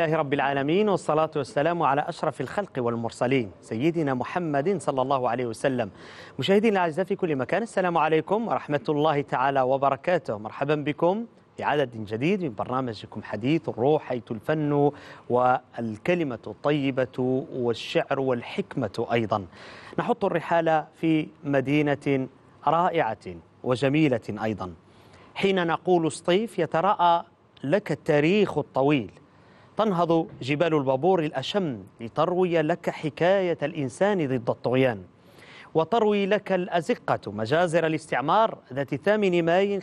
لله رب العالمين، والصلاة والسلام على أشرف الخلق والمرسلين سيدنا محمد صلى الله عليه وسلم. مشاهدينا الأعزاء في كل مكان، السلام عليكم ورحمة الله تعالى وبركاته. مرحبا بكم في عدد جديد من برنامجكم حديث الروح، حيث الفن والكلمة الطيبة والشعر والحكمة أيضا. نحط الرحال في مدينة رائعة وجميلة أيضا. حين نقول سطيف يتراءى لك التاريخ الطويل، تنهض جبال البابور الأشم لتروي لك حكاية الإنسان ضد الطغيان، وتروي لك الأزقة مجازر الاستعمار ذات 8 ماي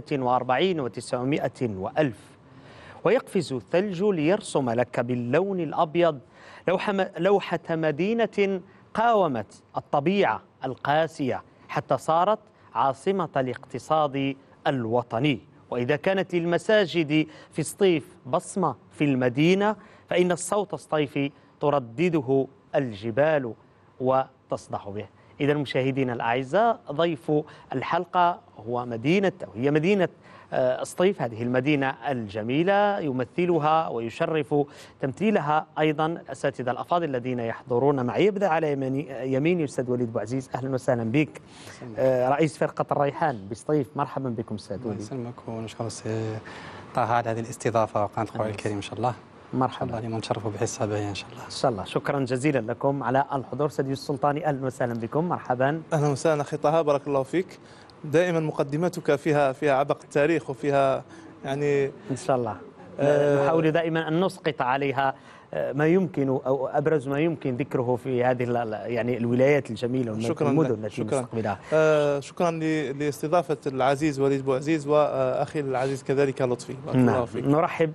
45 و900 وألف، ويقفز الثلج ليرسم لك باللون الأبيض لوحة مدينة قاومت الطبيعة القاسية حتى صارت عاصمة الاقتصاد الوطني. وإذا كانت للمساجد في سطيف بصمة في المدينة، فإن الصوت السطيفي تردده الجبال وتصدح به. إذا مشاهدينا الأعزاء، ضيف الحلقة هي مدينة سطيف، هذه المدينة الجميلة يمثلها ويشرف تمثيلها أيضا الأساتذة الأفاضل الذين يحضرون معي. يبدأ على يميني الأستاذ وليد بوعزيز، أهلا وسهلا بك. رئيس فرقة الريحان بسطيف، مرحبا بكم أستاذ وليد. الله يسلمك، ونشكر طه على هذه الاستضافة وقناة القرآن الكريم. إن شاء الله مرحبا. الله نتشرفوا بحصة باهية إن شاء الله. إن شاء الله. شكرا جزيلا لكم على الحضور. سيدي السلطاني، أهلا وسهلا بكم. مرحبا. أهلا وسهلا أخي طه، بارك الله فيك. دائما مقدمتك فيها عبق التاريخ وفيها يعني إن شاء الله نحاول دائما أن نسقط عليها ما يمكن أو أبرز ما يمكن ذكره في هذه يعني الولايات الجميلة والمدن التي نستقبلها. شكرا لاستضافة العزيز وليد بوعزيز وأخي العزيز كذلك لطفي. نعم. نرحب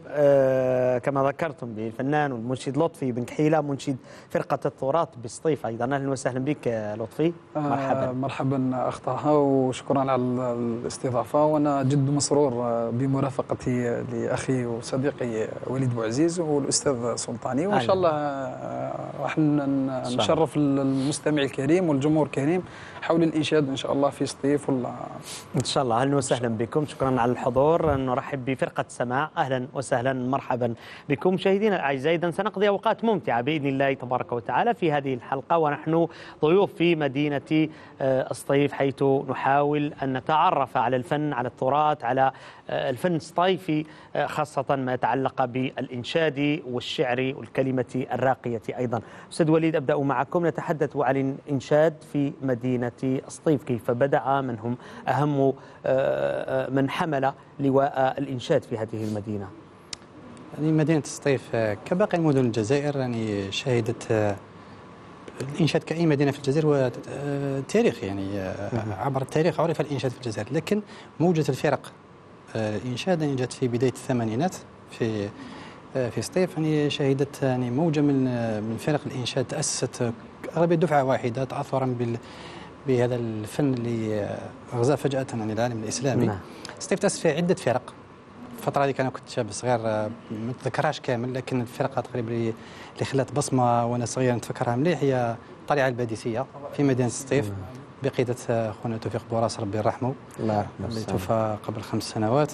كما ذكرتم بالفنان والمنشد لطفي بن كحيلة، منشد فرقة التراث بسطيف أيضا. أهلا وسهلا بك لطفي. مرحبا. مرحبا أخ طه، وشكرا على الاستضافة، وأنا جد مسرور بمرافقتي لأخي وصديقي وليد بوعزيز والأستاذ سلطان، وإن شاء الله راح نشرف المستمع الكريم والجمهور الكريم حول الإنشاد إن شاء الله في سطيف. إن شاء الله. أهلا وسهلا بكم، شكرا على الحضور. نرحب بفرقة سماع، أهلا وسهلا مرحبا بكم. مشاهدينا الأعزاء، إذن سنقضي أوقات ممتعة بإذن الله تبارك وتعالى في هذه الحلقة، ونحن ضيوف في مدينة سطيف، حيث نحاول أن نتعرف على الفن، على التراث، على الفن السطيفي، خاصة ما يتعلق بالإنشاد والشعر والكلمة الراقية أيضا. أستاذ وليد، أبدأ معكم. نتحدث عن الإنشاد في مدينة سطيف، كيف بدأ، من هم أهم من حمل لواء الإنشاد في هذه المدينة؟ يعني مدينة سطيف كباقي المدن الجزائر يعني شهدت الإنشاد كأي مدينة في الجزائر، هو تاريخ يعني عبر التاريخ عرف الإنشاد في الجزائر، لكن موجة الفرق الإنشاد يعني جاءت في بداية الثمانينات في سطيف. يعني شهدت يعني موجة من فرق الإنشاد تأسست أغلبية دفعة واحدة تأثرا بهذا الفن اللي غزا فجأة عن العالم الإسلامي. نعم. سطيف تأسس فيها عدة فرق. الفترة هذيك أنا كنت شاب صغير ما نتذكرهاش كامل، لكن الفرقة تقريبا اللي خلات بصمة وأنا صغير نتفكرها مليح هي الطليعة الباديسية في مدينة سطيف بقيادة خونا توفيق بوراس ربي يرحمه، اللي توفى قبل 5 سنوات.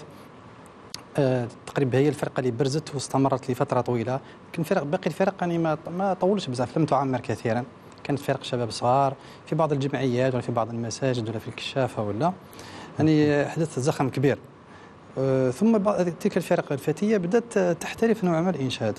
تقريبا هي الفرقة اللي برزت واستمرت لفترة طويلة، لكن باقي الفرق يعني ما طولش بزاف، لم تعمر كثيرا. كانت فرق شباب صغار في بعض الجمعيات ولا في بعض المساجد ولا في الكشافة ولا يعني حدث زخم كبير. ثم تلك الفرق الفتية بدأت تحترف نوعا ما الإنشاد.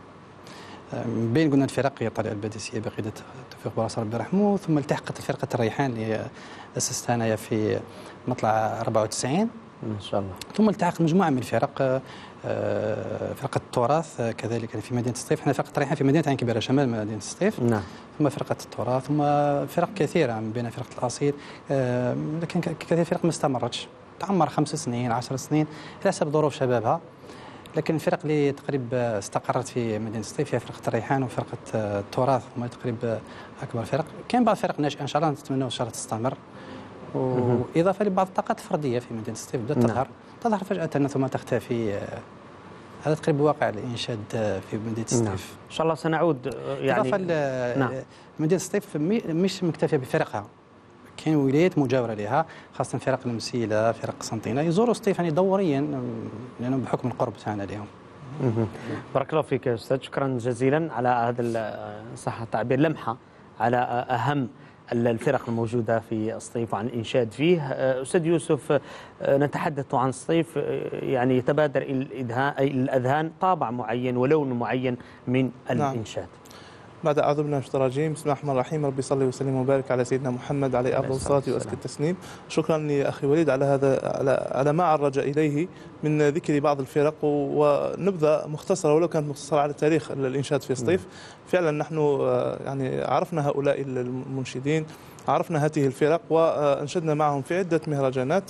بين قلنا الفرق هي الطليعة الباديسية بقيادة توفيق بوراس ربي يرحمه، ثم التحقت فرقة الريحان اللي أسستها أنا في مطلع 94 إن شاء الله. ثم التحقت مجموعة من الفرق، فرقة التراث كذلك في مدينة سطيف. احنا فرقة الريحان في مدينة عين كبيرة شمال مدينة سطيف. نعم. ثم فرقة التراث، ثم فرق كثيرة من بين فرقة الأصيل، لكن كثير فرق ما استمرتش، تعمر 5 سنين 10 سنين على حسب ظروف شبابها. لكن الفرق اللي تقريبا استقرت في مدينة سطيف هي فرقة الريحان وفرقة التراث، هما تقريبا أكبر فرق. كاين بعض الفرق ناشئة إن شاء الله نتمنى إن شاء الله تستمر، وإضافة لبعض الطاقات الفردية في مدينة سطيف بدأت تظهر فجأة ثم تختفي. هذا تقريبا واقع الإنشاد في مدينة سطيف. نعم. إن شاء الله سنعود يعني. إضافة مدينة سطيف مش مكتفية بفرقها، كاين ولايات مجاوره لها، خاصه فرق المسيله، فرق قسنطينه، يزوروا سطيف يعني دوريا لانه بحكم القرب تاعنا اليوم. بارك الله فيك يا أستاذ، شكرا جزيلا على هذا صح التعبير لمحة على أهم الفرق الموجودة في الصيف وعن الإنشاد فيه. أستاذ يوسف، نتحدث عن الصيف، يعني يتبادر الأذهان طابع معين ولون معين من الإنشاد. بعد أعوذ بالله من الشيطان الرجيم، بسم الله الرحمن الرحيم، ربي صلي وسلم وبارك على سيدنا محمد عليه أفضل الصلاة وأزكى التسليم. شكرا لأخي وليد على هذا على ما عرج إليه من ذكر بعض الفرق ونبذة مختصرة ولو كانت مختصرة على تاريخ الإنشاد في الصيف. فعلا نحن يعني عرفنا هؤلاء المنشدين، عرفنا هذه الفرق وأنشدنا معهم في عدة مهرجانات.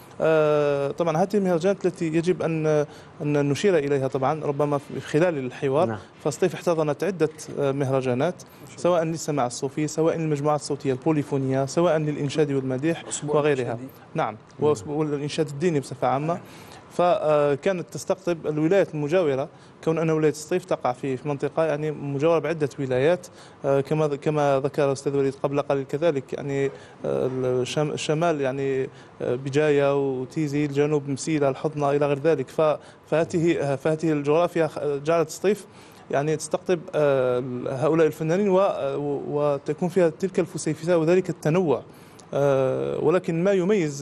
طبعا هذه المهرجانات التي يجب أن نشير إليها طبعا ربما في خلال الحوار. فالصيف احتضنت عدة مهرجانات، سواء للسماع الصوفي، سواء للمجموعات الصوتية البوليفونية، سواء للإنشاد والمديح وغيرها. نعم، والإنشاد الديني بصفة عامة. فكانت تستقطب الولايات المجاورة، كون أن ولاية الصيف تقع في منطقة يعني مجاورة بعدة ولايات، كما ذكر الأستاذ وليد قبل قليل. كذلك يعني الشمال يعني بجاية وتيزي، الجنوب مسيلة، الحضنة إلى غير ذلك. فهذه الجغرافيا جعلت الصيف يعني تستقطب هؤلاء الفنانين وتكون فيها تلك الفسيفساء وذلك التنوع. ولكن ما يميز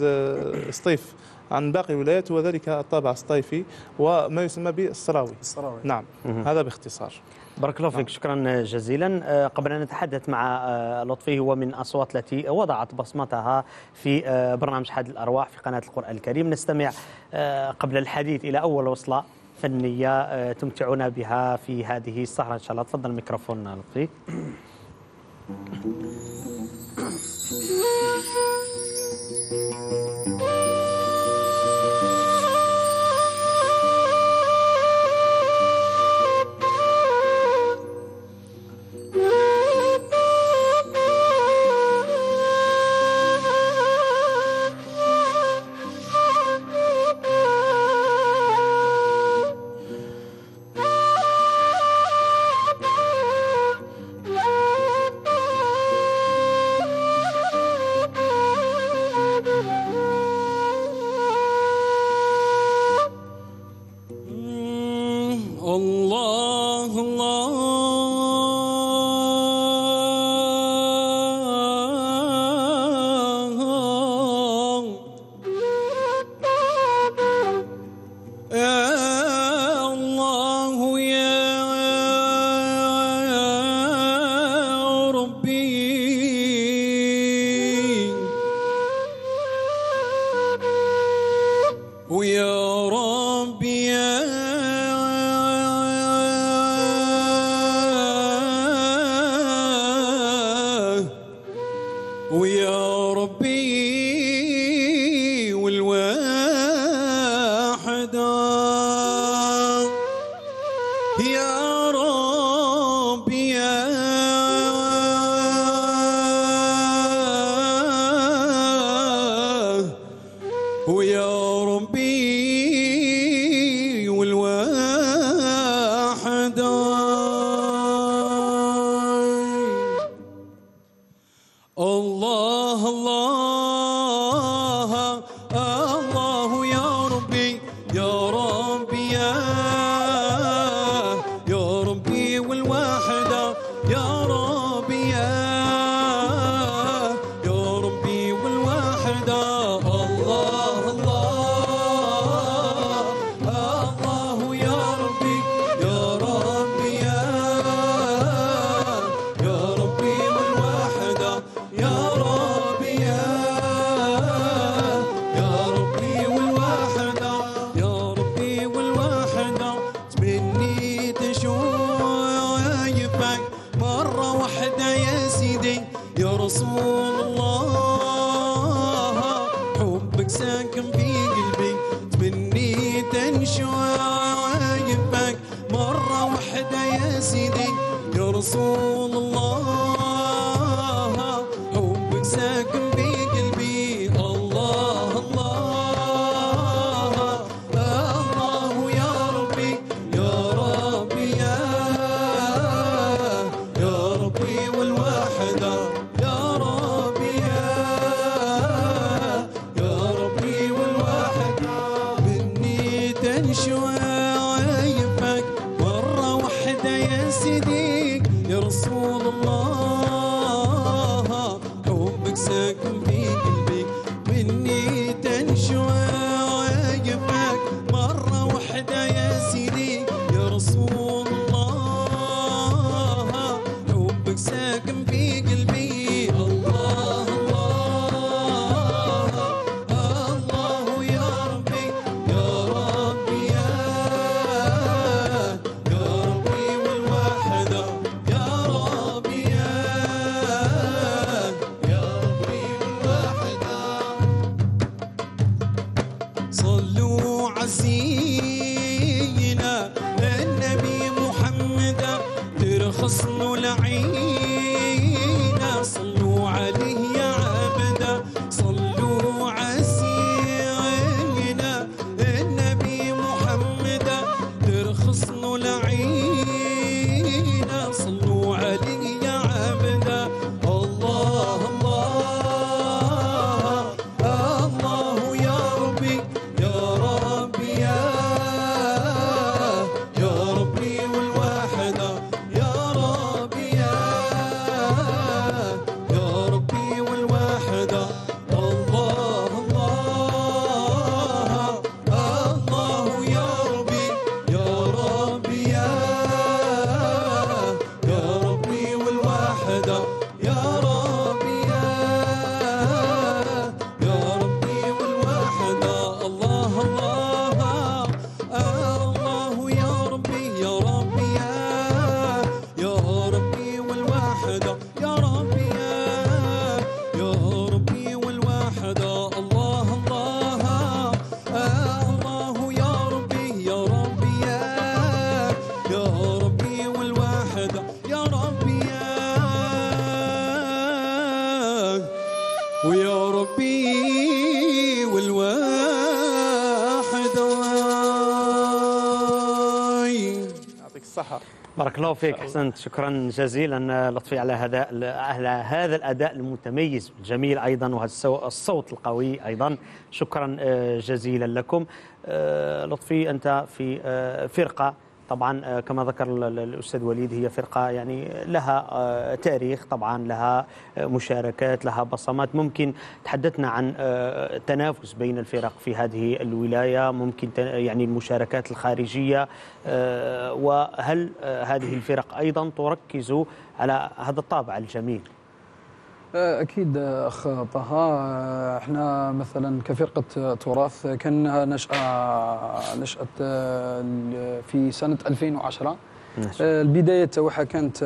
الصيف عن باقي الولايات وذلك الطابع الصيفي وما يسمى بالصراوي. نعم، هذا باختصار. بارك الله فيك، شكرا جزيلا. قبل أن نتحدث مع لطفي، هو من أصوات التي وضعت بصمتها في برنامج حاد الأرواح في قناة القرآن الكريم. نستمع قبل الحديث إلى أول وصلة فنية تمتعنا بها في هذه السهرة إن شاء الله. تفضل الميكروفون لطفي. والوحدة يا ربي يا يا ربي يا ربي والوحدة الله الله الله يا ربي يا ربي يا ربي والوحدة يا ربي يا ربي والوحدة الله الله الله يا ربي يا ربي يا ربي والوحدة يا ربي ويا ربي والوحدة. يعطيك الصحة. بارك الله فيك، احسنت، شكرا جزيلا لطفي على هذا الاداء المتميز الجميل ايضا، وهذا الصوت القوي ايضا. شكرا جزيلا لكم. لطفي، انت في فرقه طبعا كما ذكر الأستاذ وليد، هي فرقة يعني لها تاريخ، طبعا لها مشاركات، لها بصمات. ممكن تحدثنا عن تنافس بين الفرق في هذه الولاية، ممكن يعني المشاركات الخارجية، وهل هذه الفرق أيضا تركز على هذا الطابع الجميل؟ أكيد أخ طه، احنا مثلا كفرقة تراث كان لها نشأت في سنة 2010. البداية تاعها كانت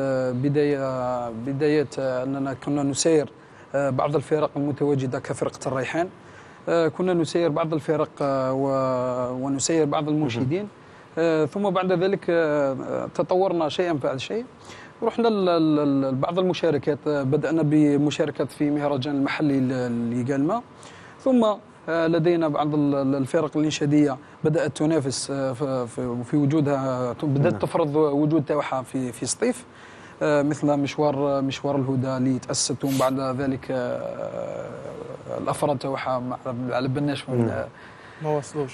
بداية أننا كنا نسير بعض الفرق المتواجدة كفرقة الريحان، كنا نسير بعض الفرق ونسير بعض المنشدين، ثم بعد ذلك تطورنا شيئا بعد شيء، رحنا لبعض المشاركات. بدأنا بمشاركات في مهرجان المحلي لقالما، ثم لدينا بعض الفرق الإنشادية بدأت تنافس في وجودها، بدأت تفرض وجود تاعها في سطيف، مثل مشوار الهدى اللي تأسست، ومن بعد ذلك الأفراد تاعها مع البناش ما وصلوش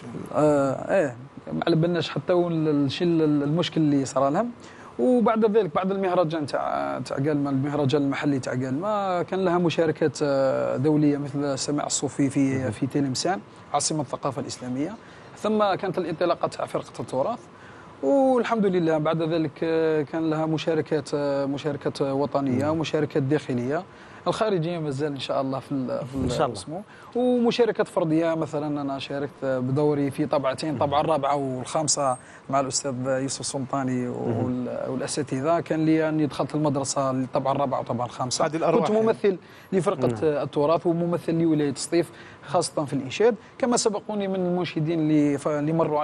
مع البناش حتى الشيء المشكل اللي صار لهم. وبعد ذلك بعد المهرجان تاع قالما، المهرجان المحلي تاع قالما، كان لها مشاركات دوليه مثل السماع الصوفي في تلمسان عاصمه الثقافه الاسلاميه، ثم كانت الانطلاقه تاع فرقه التراث، والحمد لله بعد ذلك كان لها مشاركات وطنيه ومشاركات داخليه. الخارجيه مازال ان شاء الله في اسمه، ومشاركات فرديه. مثلا انا شاركت بدوري في طبعتين، طبعه الرابعه والخامسه مع الاستاذ يوسف السلطاني والاساتذه. كان لي اني دخلت المدرسه للطبعه الرابعه والطبعه الخامسه، كنت ممثل لفرقه التراث وممثل لولايه سطيف خاصه في الانشاد، كما سبقوني من المنشدين اللي مروا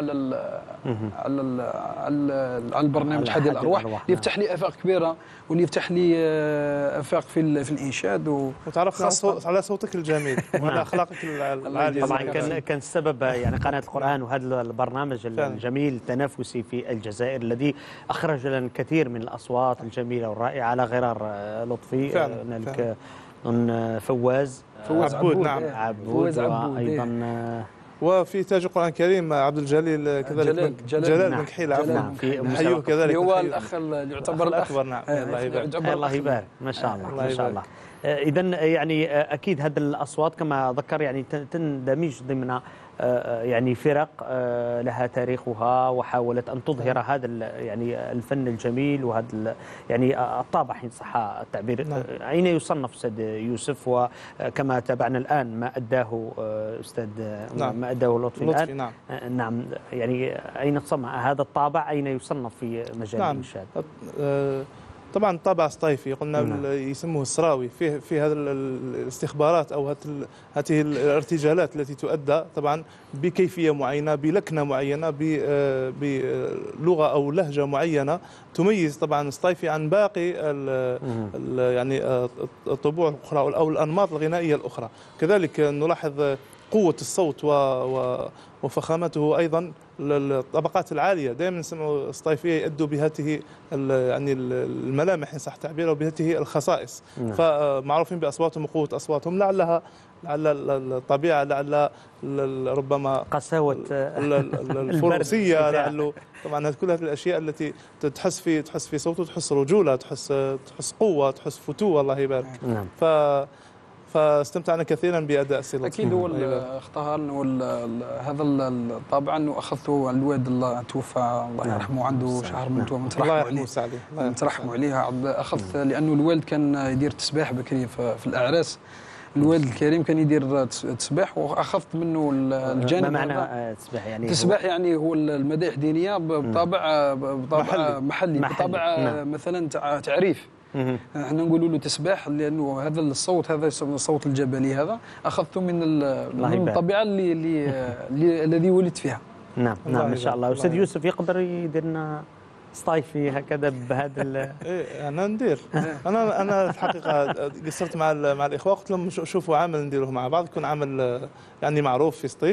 على البرنامج حديث الارواح، اللي يفتح لي افاق كبيره واللي يفتح لي افاق في الانشاد. وتعرفنا على صوتك الجميل وعلى اخلاقك العاليه. طبعا كان السبب يعني قناه القران وهذا البرنامج الجميل التنافسي في الجزائر الذي اخرج لنا الكثير من الاصوات الجميله والرائعه على غرار لطفي. هنالك فواز عبود، نعم، عبود، وايضا وفي تاج القرآن الكريم عبد الجليل كذلك، جلال بن كحيل، عفوا، نحييه كذلك، هو الأخ اللي يعتبر الأكبر. نعم، الله يبارك، ما شاء الله ما شاء الله. إذا يعني أكيد هذه الأصوات كما ذكر يعني تندمج ضمن يعني فرق لها تاريخها، وحاولت أن تظهر هذا يعني الفن الجميل وهذا يعني الطابع إن صح التعبير. أين يصنف أستاذ يوسف؟ وكما تابعنا الآن ما أداه أستاذ ما أداه لطفي الآن. نعم، يعني أين تصنع هذا الطابع؟ أين يصنف في مجال الإنشاد؟ طبعا طابع سطيفي قلنا يسموه السراوي، في هذه الاستخبارات او هذه الارتجالات التي تؤدى طبعا بكيفيه معينه، بلكنه معينه، بلغه او لهجه معينه تميز طبعا السطيفي عن باقي يعني الطبوع الاخرى او الانماط الغنائيه الاخرى. كذلك نلاحظ قوة الصوت وفخامته، أيضا الطبقات العالية دائما نسمع السطيفية يؤدوا بهذه يعني الملامح إن صح تعبيره، وبهذه الخصائص. فمعروفين بأصواتهم وقوة أصواتهم، لعل الطبيعة، لعل ربما قساوة الفروسية، لعله طبعا كل هذه الأشياء التي تحس في صوته، تحس رجولة، تحس قوة، تحس فتوة، الله يبارك. فاستمتعنا كثيرا بأداء سي لطفي. اكيد هو اختها هذا الطابع انه اخذته الوالد الله توفى الله يرحمه، عنده شهر من توفى، مترحموا عليه. اخذت لانه الوالد كان يدير تسباح بكري في الاعراس، الوالد الكريم كان يدير تسباح، واخذت منه الجانب. ما معنى تسباح يعني؟ تسباح يعني هو المدائح دينيه بطابع محلي بطابع مثلا تعريف. احنا نقولوا له تسباح لانه هذا الصوت، هذا الصوت الجبلي، هذا اخذته من الطبيعه الذي ولدت فيها. نعم ما شاء الله. استاذ يوسف يقدر يدير لنا صيفي هكذا بهذا ايه انا ندير. انا الحقيقه قصرت مع الاخوه، قلت لهم شوفوا عمل نديروه مع بعض، يكون عمل يعني معروف في سطيف.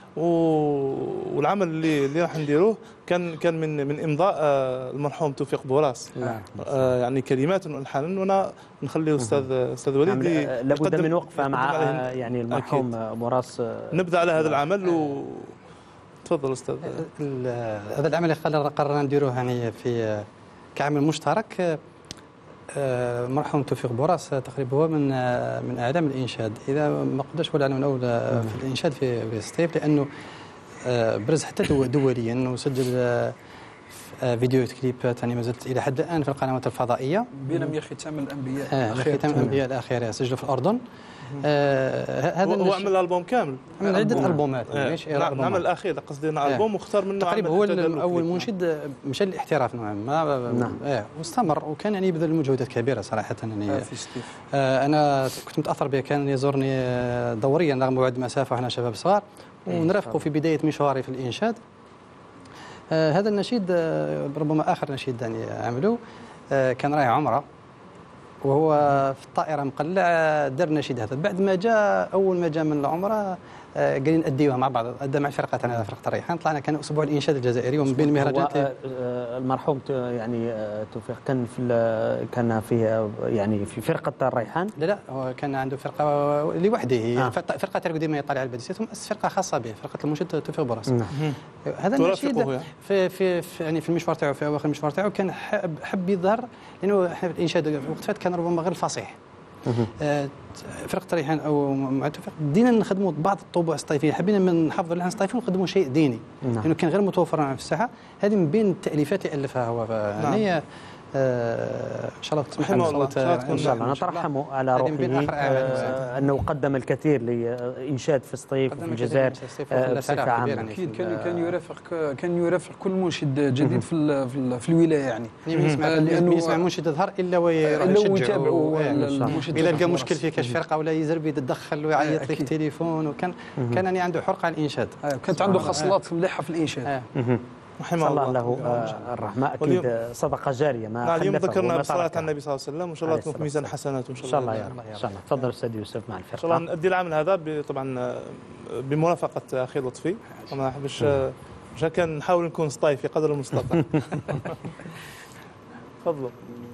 والعمل اللي راح نديروه كان من امضاء المرحوم توفيق بوراس. يعني كلمات والحان، وانا نخلي استاذ وليد لابد من وقفه مع يعني المرحوم بوراس. نبدا على هذا العمل تفضل استاذ. هذا العمل اللي قررنا نديروه يعني في كعمل مشترك. مرحوم توفيق بوراس تقريبا هو من اعلام الانشاد، اذا ما قدرش ولا من اول في الانشاد في سطيف، لانه برز حتى دوليا، وسجل فيديو كليب ثاني ما زلت الى حد الان في القنوات الفضائيه. بينما ختام الانبياء ختام الانبياء الاخيره سجلوا في الاردن. هذا هو عمل البوم كامل، عمل عده البومات. نعمل الاخير قصدنا البوم واختار منه تقريبا هو اول منشد مشى للاحتراف نوعا ما. واستمر، وكان يعني يبذل مجهودات كبيره صراحه. يعني انا كنت متاثر به، كان يزورني دوريا رغم بعد المسافه واحنا شباب صغار، ونرافقه في بدايه مشواري في الانشاد. هذا النشيد ربما اخر نشيد يعني عمله، كان رايح عمره وهو في الطائره مقلع، دار النشيد هذا. بعد ما جاء، اول ما جاء من العمره قاعدين نأديوها مع بعض، أدى مع الفرقه تاعنا فرقه الريحان. طلعنا كان اسبوع الانشاد الجزائري، ومن بين المهرجانات المرحوم يعني توفيق كان فيه يعني في فرقه الريحان. لا هو كان عنده فرقه لوحده، فرقه ترقد ديما يطلع على البديسيات، ومؤسس فرقه خاصه به، فرقه المنشد توفيق بوراس. هذا النشيد في يعني في المشوار تاعو، في اواخر المشوار تاعو كان حب يظهر، لانه احنا في الانشاد وقت فات كان ربما غير الفصيح. فرقه ريحان او مع توفيق بدينا نخدموا بعض الطبوع الصيفيه، حبينا نحافظوا على الصيفيين ونقدموا شيء ديني، لانه كان غير متوفر في الساحه. هذه من بين التاليفات اللي الفها هو. يعني ان شاء الله تسمح لنا ان شاء الله نترحم على روحه انه قدم الكثير لانشاد في سطيف وفي الجزائر بصفه عامه. اكيد كان يرافق كل منشد جديد في الولايه. يعني لانه يسمع منشد يظهر الا ويتابعوا، اذا لقى مشكل في كشف فرقه ولا يزرب يتدخل ويعيط لك التليفون، وكان يعني عنده حرقه على الانشاد، كانت عنده خصلات مليحه في الانشاد. رحمه الله له الرحمه. اكيد صدقه جاريه ما خلفها. اليوم ذكرنا بالصلاه على النبي صلى الله عليه وسلم، وان شاء الله تكون في ميزان حسناته ان شاء الله يا رب. ان شاء الله. تفضل استاذ يوسف مع الفرقه. ان شاء الله نؤدي العمل هذا طبعا بمرافقه اخي لطفي. انا مش كان نحاول نكون سطيفي قدر المستطاع. تفضلوا.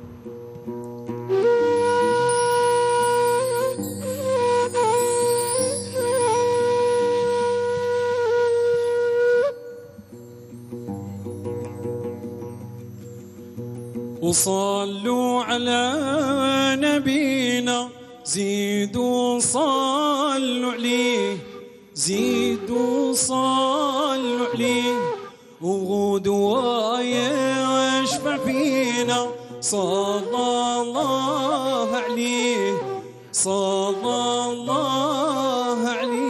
وصلوا على نبينا، زيدوا صلوا عليه، زيدوا صلوا عليه، وغدوة يشفع فينا، صلى الله عليه، صلى الله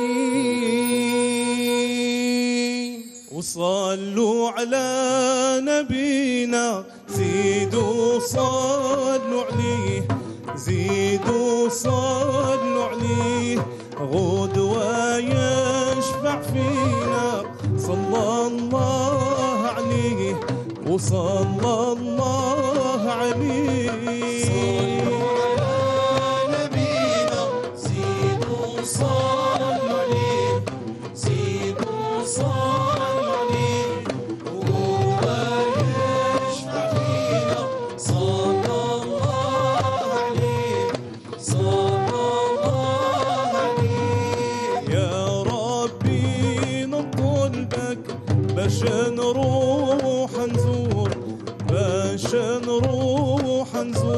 عليه. وصلوا على نبينا، زيدوا صلوا عليه، زيدوا صلوا عليه، غدوة يشفع فينا، صلى الله عليه وصلى الله عليه. صلوا على نبينا، زيدوا صلوا عليه، زيدوا صلوا عليه، باش نروح نزور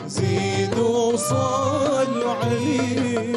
زيدوا صلوا عليه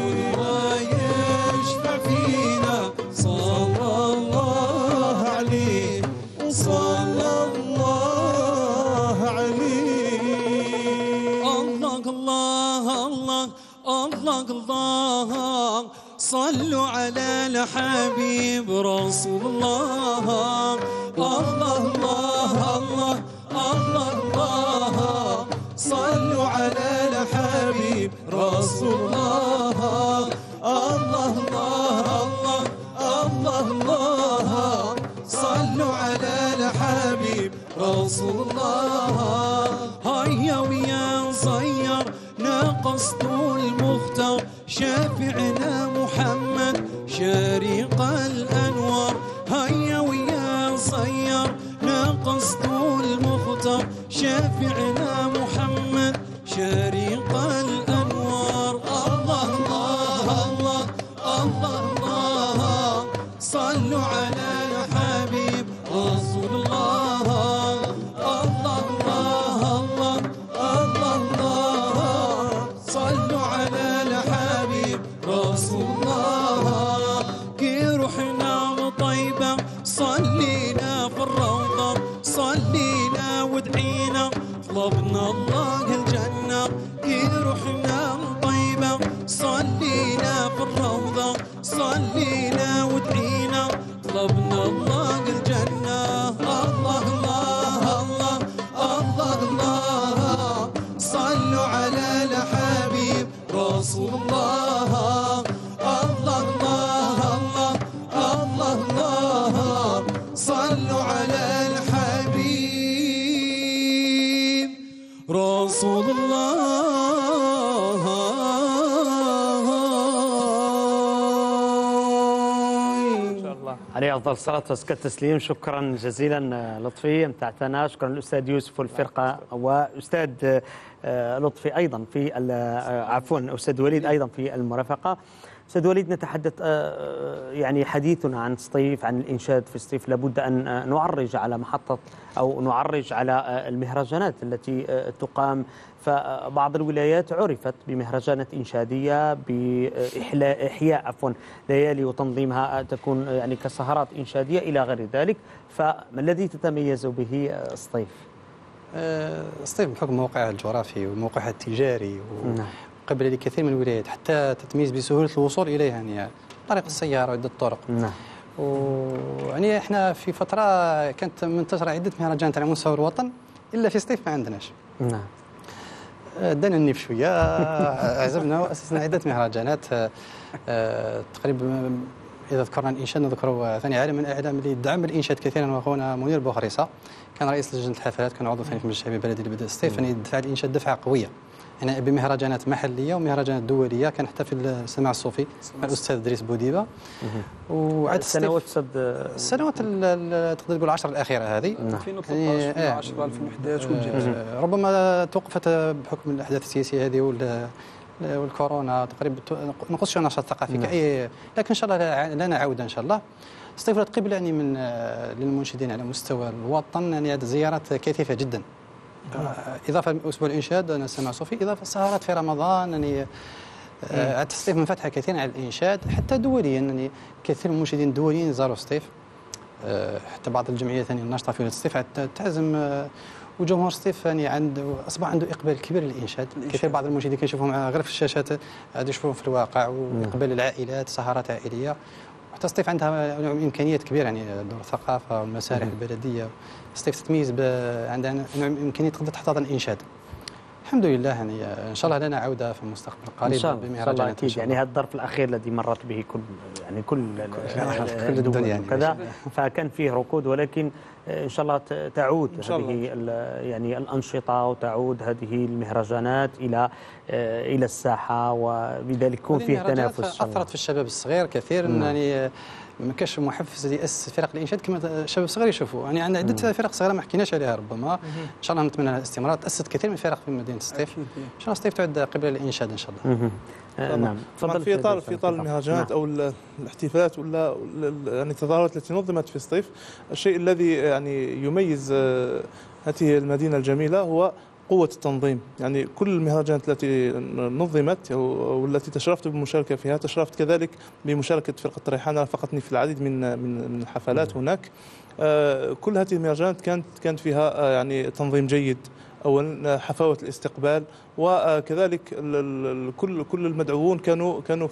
ويشفع فينا صلى الله عليه وصلى الله عليه. الله الله الله الله الله صلوا على الحبيب رسول الله. الله الله الله الله الله صلوا على الحبيب رسول الله. الله الله الله الله صلوا على الحبيب رسول الله. هيا ويا صير ناقصت المختار شافعنا محمد شارق الأنوار. هيا ويا صير ناقصت المختار شافعنا محمد شارق الأنوار. الله الله الله الله الله صلوا على الحبيب رسول الله. الله الله الله الله صلوا على الحبيب رسول الله. كي روحنا طيبة صلينا في الروضة صلينا ودعينا طلبنا الله الجنة. كي روحنا طيبة صلينا في الروضة صلينا ودعينا طلبنا الله الجنة. الله الله الله الله الله صلوا على الحبيب رسول الله. الله الله الله الله الله صلوا على الحبيب رسول الله. إن شاء الله. عليه افضل الصلاه وازكى التسليم. شكرا جزيلا لطفي امتعتنا. شكرا للاستاذ يوسف والفرقه واستاذ لطفي ايضا في عفوا استاذ وليد ايضا في المرافقه. استاذ وليد، نتحدث يعني حديثنا عن سطيف، عن الانشاد في سطيف، لابد ان نعرج على محطه او نعرج على المهرجانات التي تقام. فبعض الولايات عرفت بمهرجانات انشاديه باحياء ليالي وتنظيمها تكون يعني كسهرات انشاديه الى غير ذلك. فما الذي تتميز به سطيف؟ سطيف بحكم موقعها الجغرافي وموقعها التجاري قبل لكثير من الولايات حتى تتميز بسهوله الوصول اليها، يعني طريق السياره وعده طرق. نعم. ويعني احنا في فتره كانت منتشره عده مهرجانات على مستوى الوطن، الا في سطيف ما عندناش. نعم. دنا ننيف شويه، عزمنا واسسنا عده مهرجانات. تقريبا اذا ذكرنا الانشاد نذكروا ثاني عالم من الاعلام اللي دعم الانشاد كثيرا واخونا منير بوخريصه، كان رئيس لجنه الحفلات، كان عضو ثاني في المجلس الشعبي البلدي لبلدة سطيف. يعني دفع الانشاد دفعه قويه، يعني بمهرجانات محليه ومهرجانات دوليه. كان حتى في السماع الصوفي مع الاستاذ ادريس بوديبه. وعاد السنوات السنوات تقدر تقول 10 الاخيره هذه 2013 2010 2011 وجات. ربما توقفت بحكم الاحداث السياسيه هذه والكورونا تقريبا نقص شو النشاط الثقافي كاي، لكن ان شاء الله لنا عوده ان شاء الله. سطيف قبل يعني من للمنشدين على مستوى الوطن يعني هذه زيارات كثيفه جدا، اضافه لاسبوع الانشاد انا سمع صوفي، اضافه السهرات في رمضان. يعني سطيف منفتحه كثيرا على الانشاد حتى دوليا، يعني كثير من المنشدين الدوليين زاروا سطيف، حتى بعض الجمعيات يعني الناشطه في سطيف تعزم. وجمهور سطيف يعني اصبح عنده اقبال كبير للانشاد. كثير بعض المنشدين كنشوفهم غير في الشاشات، عاد يشوفوهم في الواقع، واقبال العائلات، سهرات عائليه. حتى سطيف عندها امكانيات كبيره، يعني دور الثقافه والمسارح البلديه. سطيف تتميز عندها نوع من امكانيه تقدر تحتضن الانشاد. الحمد لله، يعني ان شاء الله لنا عوده في المستقبل القريب ان شاء الله اكيد. يعني هذا الظرف الاخير الذي مرت به كل الدول يعني وكذا، فكان فيه ركود، ولكن ان شاء الله تعود هذه يعني الانشطه وتعود هذه المهرجانات الى الساحه، وبذلك يكون فيه تنافس. اثرت في الشباب الصغير كثير. يعني ما كاش محفز ياسس فرق الانشاد كما الشباب الصغير يشوفوا. يعني عندنا عده فرق صغيره ما حكيناش عليها، ربما ان شاء الله نتمنى الاستمرار. تاسست كثير من الفرق في مدينه سطيف، ان شاء الله سطيف تعد قبل الانشاد ان شاء الله. نعم. تفضل. في اطار المهرجانات او الاحتفالات ولا يعني التظاهرات التي نظمت في سطيف، الشيء الذي يعني يميز هذه المدينه الجميله هو قوة التنظيم. يعني كل المهرجانات التي نظمت والتي تشرفت بالمشاركة فيها، تشرفت كذلك بمشاركة فرقة ريحانة، رافقتني في العديد من الحفلات هناك. كل هذه المهرجانات كانت فيها يعني تنظيم جيد، أولا حفاوة الاستقبال، وكذلك كل المدعوون كانوا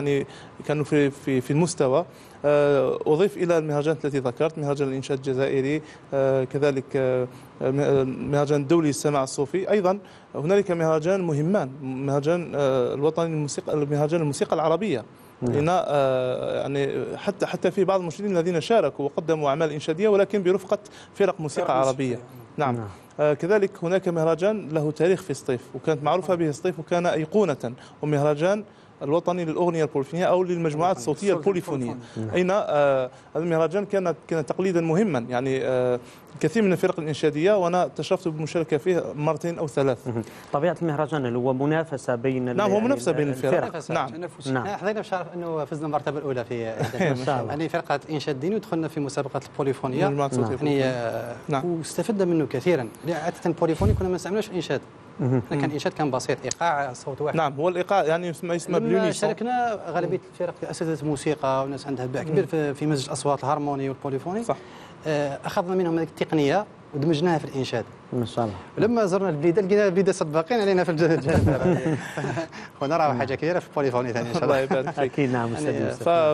في المستوى. أضيف إلى المهرجانات التي ذكرت مهرجان الإنشاد الجزائري، كذلك المهرجان الدولي للسماع الصوفي. أيضا هنالك مهرجان مهمان، مهرجان الوطني مهرجان الموسيقى العربية. هنا يعني حتى في بعض المنشدين الذين شاركوا وقدموا أعمال إنشادية ولكن برفقة فرق موسيقى عربية. نعم. كذلك هناك مهرجان له تاريخ في سطيف وكانت معروفة به سطيف وكان أيقونة، ومهرجان الوطني للأغنية البوليفونية أو للمجموعات الصوتية البوليفونية. أين هذا المهرجان كان تقليدا مهما، يعني كثير من الفرق الإنشادية وأنا تشرفت بالمشاركة فيه مرتين أو ثلاث. طبيعة المهرجان اللي هو منافسة بين نعم، هو منافسة بين الفرق. نعم. حظينا بشرف أنه فزنا المرتبة الأولى في يعني فرقة الإنشاد الديني ودخلنا في مسابقة البوليفونية يعني واستفدنا منه كثيرا. عادة البوليفوني كنا ما نستعملوش في الإنشاد، كان الإنشاد كان بسيط، إيقاع صوت واحد. نعم، هو الإيقاع يعني ما يسمى بلونيسون. شاركنا غالبية الفرق أساتذة موسيقى وناس عندها باع كبير في مزج الأصوات الهارموني والبوليفوني. صح. أخذنا منهم هذه التقنية ودمجناها في الإنشاد ما شاء الله. ولما زرنا البليده لقينا البليده سباقين علينا في الجانب ونرى حاجه كبيره في البوليفوني ثاني ان شاء الله. الله يبارك فيك. اكيد. نعم استاذ.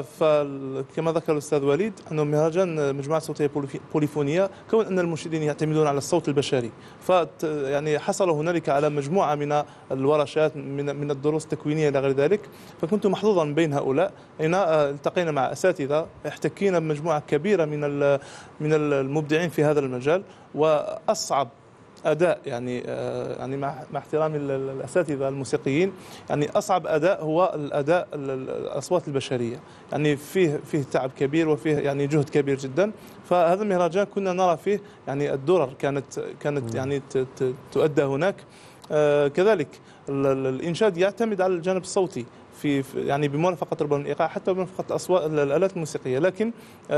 فكما ذكر الاستاذ وليد انه مهرجان مجموعه صوتيه بوليفونيه، كون ان المنشدين يعتمدون على الصوت البشري، يعني حصل هنالك على مجموعه من الورشات من الدروس التكوينيه الى غير ذلك، فكنت محظوظا من بين هؤلاء. هنا التقينا مع اساتذه، احتكينا بمجموعه كبيره من المبدعين في هذا المجال، واصعب أداء يعني مع احترامي الأساتذة الموسيقيين، يعني أصعب أداء هو الأداء الأصوات البشرية، يعني فيه تعب كبير وفيه يعني جهد كبير جدا. فهذا المهرجان كنا نرى فيه يعني الدرر كانت يعني تؤدى هناك. كذلك الإنشاد يعتمد على الجانب الصوتي في يعني بمرافقة ربما الإيقاع حتى بمرافقة الأصوات الآلات الموسيقية، لكن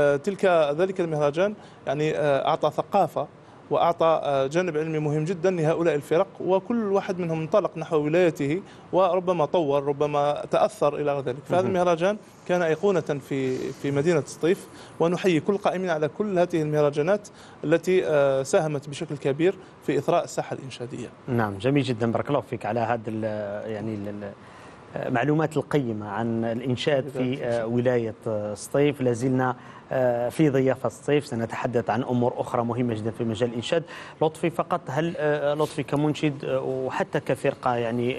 ذلك المهرجان يعني أعطى ثقافة وأعطى جانب علمي مهم جدا لهؤلاء الفرق، وكل واحد منهم انطلق نحو ولايته وربما طور ربما تأثر إلى ذلك. فهذا المهرجان كان أيقونة في مدينة سطيف، ونحيي كل قائمين على كل هذه المهرجانات التي ساهمت بشكل كبير في إثراء الساحة الإنشادية. نعم جميل جدا، بارك الله فيك على هذا يعني المعلومات القيمة عن الإنشاد في ولاية سطيف. لازلنا في ضيافة سطيف، سنتحدث عن أمور أخرى مهمة جدا في مجال الإنشاد. لطفي فقط، هل لطفي كمنشد وحتى كفرقة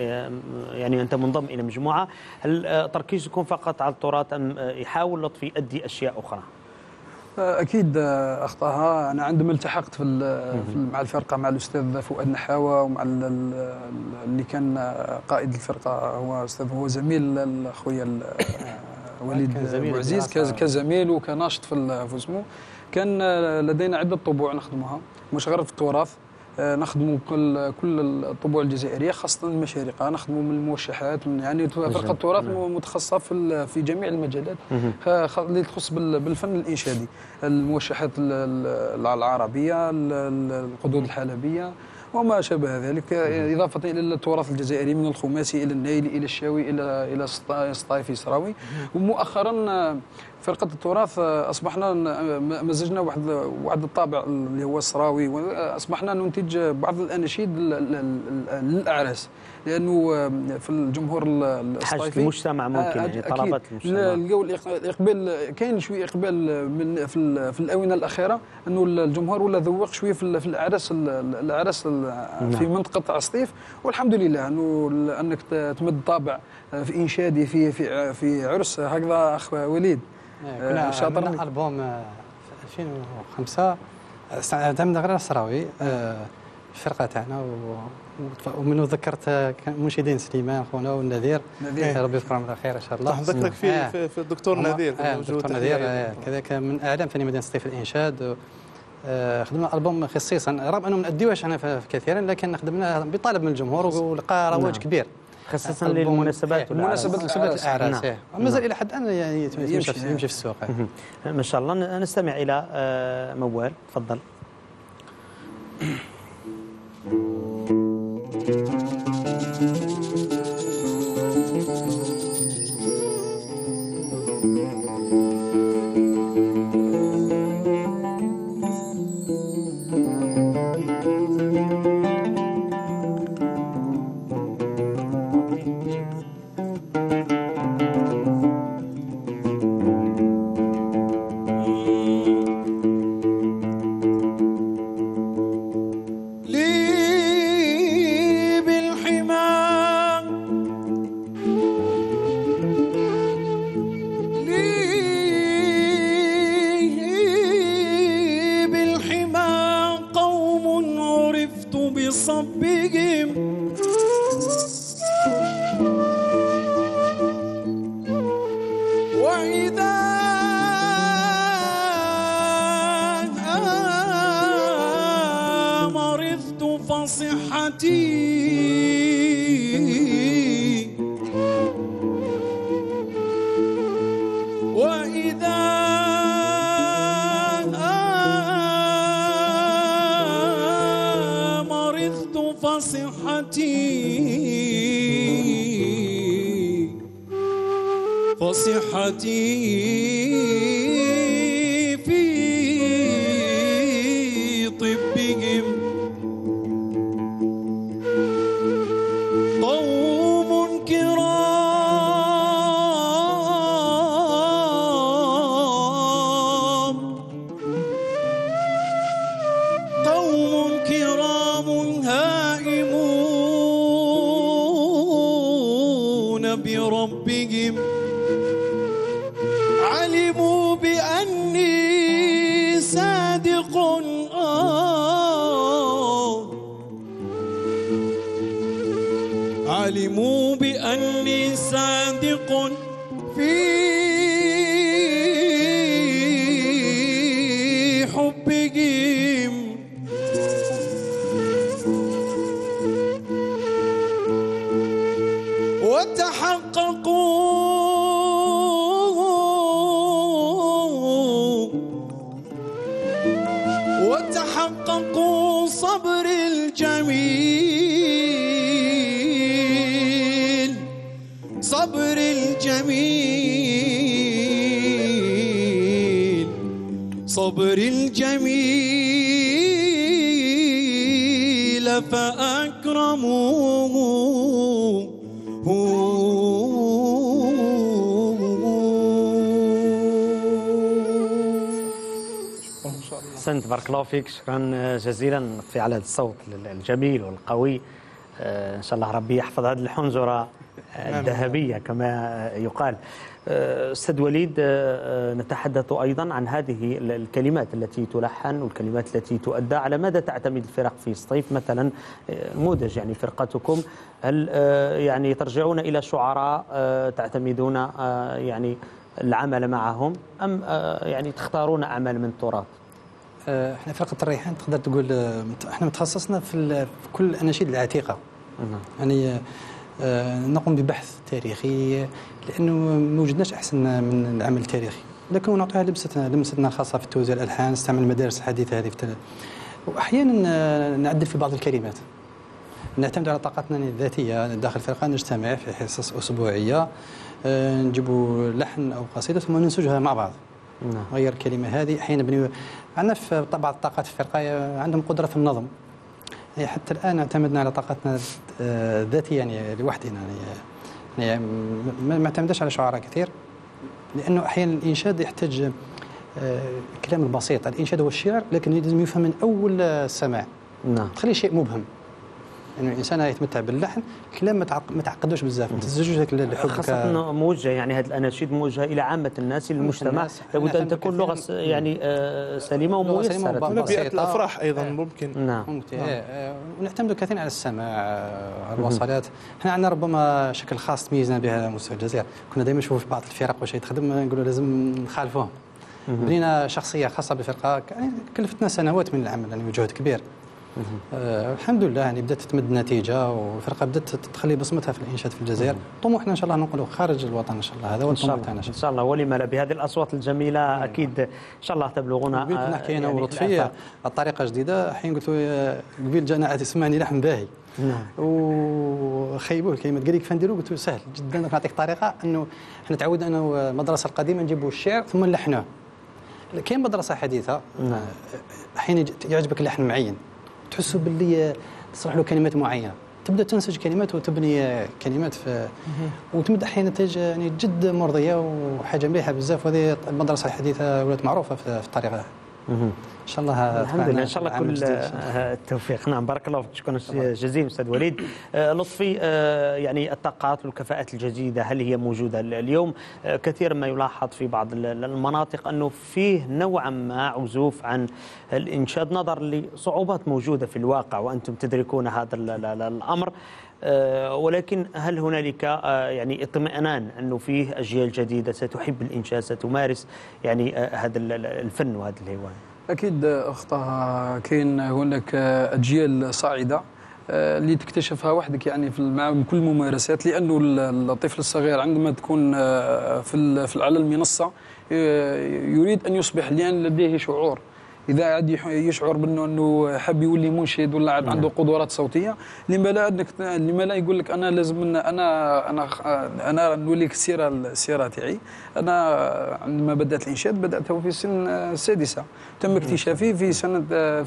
يعني أنت منضم إلى مجموعة، هل تركيزكم فقط على التراث أم يحاول لطفي يؤدي أشياء أخرى؟ اكيد اخطاها. انا عندما التحقت مع الفرقه مع الاستاذ فؤاد نحاوه ومع اللي كان قائد الفرقه هو زميل اخويا وليد بوعزيز كزميل وكناشط في اسمه. كان لدينا عده طبوع نخدمها، مش غير في التراث، نخدموا كل الطبوع الجزائريه خاصه المشارقه، نخدموا من الموشحات، يعني فرقه التراث متخصصه في جميع المجالات اللي تخص بالفن الانشادي، الموشحات العربيه، القدود الحلبيه وما شابه ذلك، إضافة إلى التراث الجزائري من الخماسي إلى النايلي إلى الشاوي إلى السطايفي سراوي. ومؤخرا فرقة التراث أصبحنا مزجنا واحد الطابع اللي هو السراوي، وأصبحنا ننتج بعض الأناشيد للأعراس، لأنه في الجمهور السطايفي المجتمع ممكن يعني طلبات المجتمع لقوا الإقبال، كاين شوية إقبال من في الآونة الأخيرة، أنه الجمهور ولا ذوق شوية في الأعراس في منطقة سطيف. والحمد لله أنك تمد طابع في إنشادي في عرس هكذا. أخ وليد كنا عملنا ألبوم 2005 اعتمدنا غير السراوي الفرقة تاعنا، ومنو ذكرت منشدين سليمان خونا والنذير، ربي يذكرهم على خير ان شاء الله. نذكرك في الدكتور نذير. الدكتور نذير كذلك من اعلام فني مدينه سطيف الانشاد. خدمنا البوم خصيصا رغم انه ما نأديوهش احنا كثيرا، لكن خدمناه بطلب من الجمهور ولقى رواج كبير خصيصا للمناسبات الأعراس. مازال إلى حد الآن يعني يمشي في السوق. ما شاء الله. نستمع إلى موال، تفضل. فصحتي في طبهم قوم كرام هائمون بربهم علموا بأني صادق علموا بأني صادق في حبهم وتحققوا صبر الجميل صبر الجميل فأكرموه أحسنت، بارك الله فيك، شكرا جزيلا في على الصوت الجميل والقوي. إن شاء الله ربي يحفظ هذه الحنجرة الذهبية كما يقال. أستاذ وليد، نتحدث أيضا عن هذه الكلمات التي تلحن والكلمات التي تؤدى. على ماذا تعتمد الفرق في سطيف مثلا؟ نموذج يعني فرقتكم، هل يعني ترجعون إلى شعراء تعتمدون يعني العمل معهم، أم يعني تختارون أعمال من التراث؟ احنا فرقة الريحان تقدر تقول احنا متخصصنا في كل الأناشيد العتيقة. يعني نقوم ببحث تاريخي لأنه ما وجدناش أحسن من العمل التاريخي، لكن نعطيها لمستنا خاصة في توزيع الألحان، نستعمل المدارس الحديثة هذه وأحيانا نعدل في بعض الكلمات. نعتمد على طاقتنا الذاتية داخل الفرقة، نجتمع في حصص أسبوعية، نجيبوا لحن أو قصيدة ثم ننسجها مع بعض. غير الكلمة هذه أحيانا عندنا في بعض الطاقات في الفرقة عندهم قدرة في النظم. يعني حتى الآن اعتمدنا على طاقتنا الذاتية يعني لوحدنا، يعني ما اعتمدناش على شعراء كثير، لأنه أحيانا الإنشاد يحتاج الكلام البسيط. الإنشاد هو الشعر لكن لازم يفهم من أول سماع. نعم. تخلي شيء مبهم. يعني الانسان يتمتع باللحن، الكلام ما تعقدوش بزاف، ما تسجلوش لحبك. خاصة موجهة، يعني هذه الأناشيد موجهة إلى عامة الناس، للمجتمع، لابد أن تكون لغة يعني سليمة وميسرة. بيئة الأفراح أيضا ممكن. نعم. ممكن. ونعتمد كثيرا على السماع، على الوصلات. احنا عندنا ربما شكل خاص تميزنا به على مستوى الجزائر، كنا دائما نشوفوا في بعض الفرق واش تخدم نقولوا لازم نخالفوهم. بنينا شخصية خاصة بالفرقة، يعني كلفتنا سنوات من العمل، يعني جهد كبير. الحمد لله يعني بدات تتمد النتيجه، والفرقه بدات تخلي بصمتها في الانشاد في الجزائر. طموحنا ان شاء الله ننقلوا خارج الوطن ان شاء الله، هذا هو الطموح تاعنا ان شاء الله. ولما لا، بهذه الاصوات الجميله اكيد ان شاء الله تبلغون. نحكي انا ولطفي الطريقه جديده. حين قلت له قبيل جانا تسمعني لحن باهي وخيبوه الكلمات، قال لي كيف نديروا؟ قلت له سهل جدا، نعطيك طريقه انه احنا تعودنا انه المدرسه القديمه نجيبوا الشعر ثم نلحنوه. كاين مدرسه حديثه حين يعجبك لحن معين تحسوا باللي تصلح له كلمات معينه، تبدا تنسج كلمات وتبني كلمات وتمد احيانا نتائج يعني جد مرضيه وحاجه مليحه بزاف. وهذه المدرسه الحديثه ولات معروفه في الطريقه. ان شاء الله الحمد لله، ان شاء الله كل التوفيق. نعم، بارك الله فيك، شكرا جزيلا استاذ وليد. لطفي، يعني الطاقات والكفاءات الجديده هل هي موجوده اليوم؟ كثيرا ما يلاحظ في بعض المناطق انه فيه نوعا ما عزوف عن الانشاد نظرا لصعوبات موجوده في الواقع، وانتم تدركون هذا الامر. ولكن هل هنالك يعني اطمئنان انه فيه اجيال جديده ستحب الانشاد، ستمارس يعني هذا الفن وهذا الهوايه؟ اكيد اخطاها، كاين هناك اجيال صاعده اللي تكتشفها وحدك يعني مع كل الممارسات، لانه الطفل الصغير عندما تكون على المنصه يريد ان يصبح، لان لديه شعور. اذا عاد يشعر انه حاب يولي منشد ولا عاد عنده قدرات صوتيه، لما لا يقول لك انا لازم انا نولي السيره تاعي. انا عندما بدات الانشاد بداته في سن السادسه، تم اكتشافي في سنه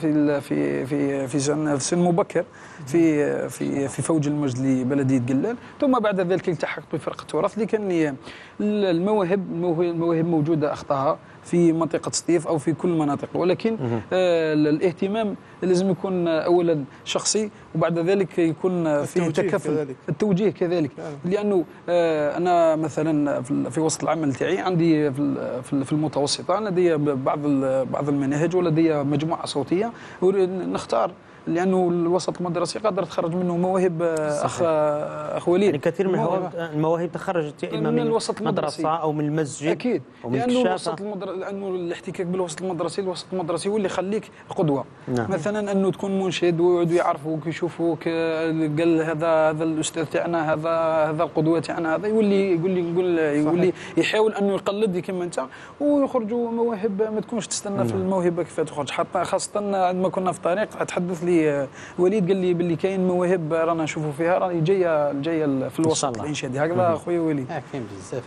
في سن مبكر في فوج المجد لبلديه قلال، ثم بعد ذلك التحقت بفرقه تراث. لكن المواهب موجوده اخطاها في منطقة سطيف أو في كل المناطق، ولكن الاهتمام لازم يكون أولا شخصي، وبعد ذلك يكون فيه تكافل. التوجيه كذلك، لأنه أنا مثلا في وسط العمل تاعي عندي في المتوسطة لدي بعض المناهج ولدي مجموعة صوتية نختار، لانه الوسط المدرسي قادر تخرج منه مواهب. اخ وليد، يعني كثير من المواهب تخرجت يا اما من الوسط المدرسه او من المسجد اكيد، لانه الاحتكاك بالوسط المدرسي، هو اللي يخليك قدوه. مثلا انه تكون منشد ويعودوا يعرفوك يشوفوك، قال هذا الاستاذ تاعنا، هذا القدوه تاعنا، هذا يولي يحاول انه يقلد كما انت، ويخرجوا مواهب ما تكونش تستنى في الموهبه كيف تخرج. حتى خاصه عندما كنا في الطريق تحدث لي وليد قال لي باللي كاين مواهب رانا نشوفوا فيها، راهي جايه في الوسط الانشادي. هكذا خويا وليد. كاين بزاف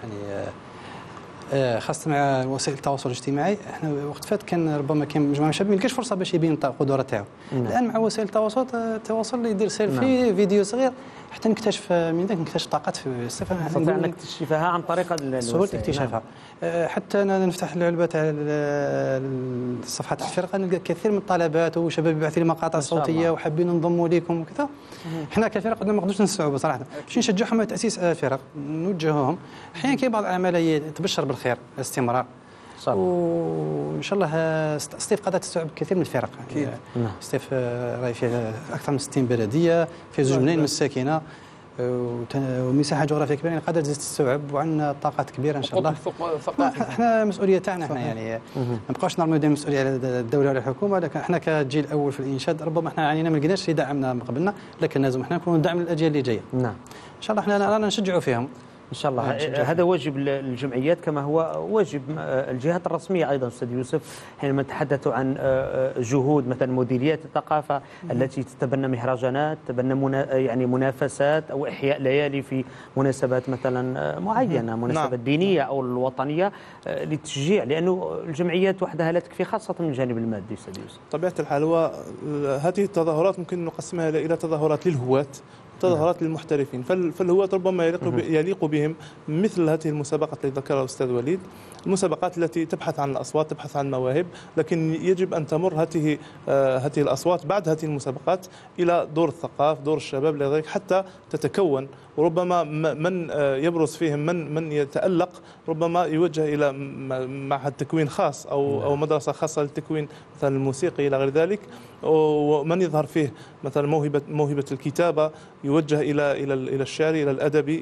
يعني خاصه مع وسائل التواصل الاجتماعي. احنا وقت فات كان ربما كان مجموعه من الشباب ما يلقاش فرصه باش يبين القدرات تاعو. الان مع وسائل التواصل يدير سيلفي فيديو صغير حتى نكتشف طاقات في الصفه. نستطيع نكتشفها عن طريق سهوله اكتشافها. حتى انا نفتح اللعبه تاع صفحات الفرقه نلقى كثير من الطلبات وشباب يبعثوا لي مقاطع صوتيه وحابين ننضموا لكم وكذا. احنا كفرقه ما نقدروش نستوعبوا صراحه، باش نشجعهم على تاسيس فرق، نوجههم. احيانا كاين بعض الاعمال تبشر بالخير الاستمرار، وان شاء الله سطيف قادره تستوعب كثير من الفرق. اكيد. سطيف راهي فيها اكثر من 60 بلديه، فيها 2 ملايين من الساكنه، ومساحه جغرافيه كبيره، يعني قادره تستوعب، وعندنا طاقات كبيره ان شاء الله. احنا مسؤوليه تاعنا احنا يعني ما نبقاوش نرميو المسؤوليه على الدوله ولا الحكومه، لكن احنا كجيل اول في الانشاد ربما احنا عانينا ما لقيناش اللي دعمنا من قبلنا، لكن لازم احنا نكونوا دعم للاجيال اللي جايه. نعم ان شاء الله احنا رانا نشجعوا فيهم ان شاء الله. هذا واجب الجمعيات كما هو واجب الجهات الرسميه ايضا. استاذ يوسف، حينما نتحدث عن جهود مثلا مديريات الثقافه التي تتبنى مهرجانات، تتبنى يعني منافسات او احياء ليالي في مناسبات مثلا معينه، مناسبات دينيه او الوطنيه، للتشجيع، لانه الجمعيات وحدها لا تكفي، خاصه من الجانب المادي. استاذ يوسف، طبيعه الحال هو هذه التظاهرات ممكن نقسمها الى تظاهرات للهواة، تظاهرات للمحترفين. فالهواة ربما يليق بهم مثل هذه المسابقات التي ذكرها الأستاذ وليد، المسابقات التي تبحث عن الأصوات، تبحث عن المواهب، لكن يجب أن تمر هذه الأصوات بعد هذه المسابقات إلى دور الثقاف، دور الشباب، لذلك حتى تتكون. وربما من يبرز فيهم من يتألق ربما يوجه إلى معهد تكوين خاص أو مدرسة خاصة للتكوين مثلا الموسيقي إلى غير ذلك، ومن يظهر فيه مثلا موهبة الكتابة يوجه إلى الشعر، إلى الأدبي،